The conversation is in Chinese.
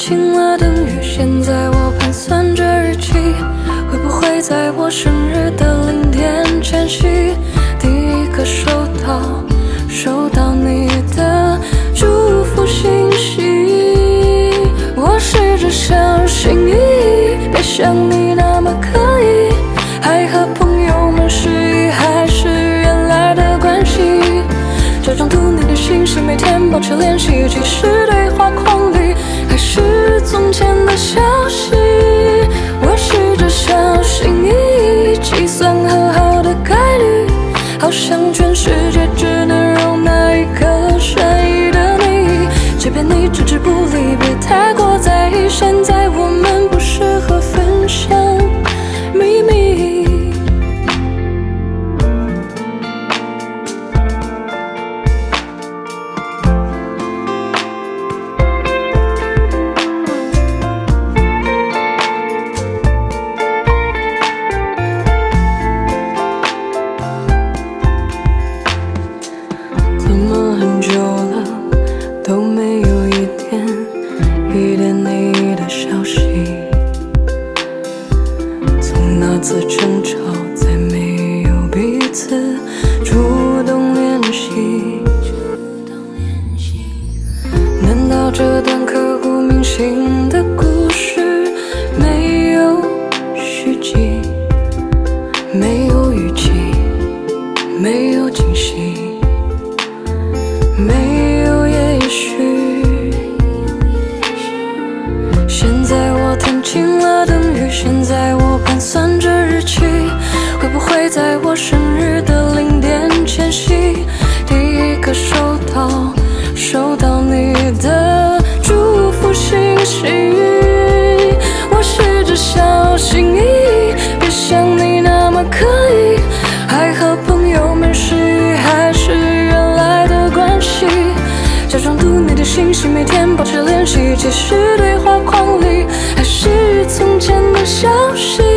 清了等于现在我盘算着日期，会不会在我生日的0点前夕，第一个收到你的祝福信息。我试着小心翼翼，别像你那么刻意，还和朋友们示意，还是原来的关系。假装读你的信息，每天保持联系，其实对话框里还是从前的消息。我试着小心翼翼，计算和好的概率，好像全世界只能容纳一个善意的你。即便你置之不理，别太过在意，现在我们不适合分享秘密。怎么很久了都没有一点你的消息？从那次争吵再没有彼此主动联系，难道这段刻骨铭心的故事没有续集，没有语气，没有惊喜，没有也许？现在我谈清了等于现在我盘算着日期，会不会在我生日的0点前夕，第一个收到你的祝福信息。我试着小心翼翼，别像你那么刻意，还和朋友们示意，还是原来的关系。假装读你的信息，每天保持联系，其实对话框里还是从前的消息。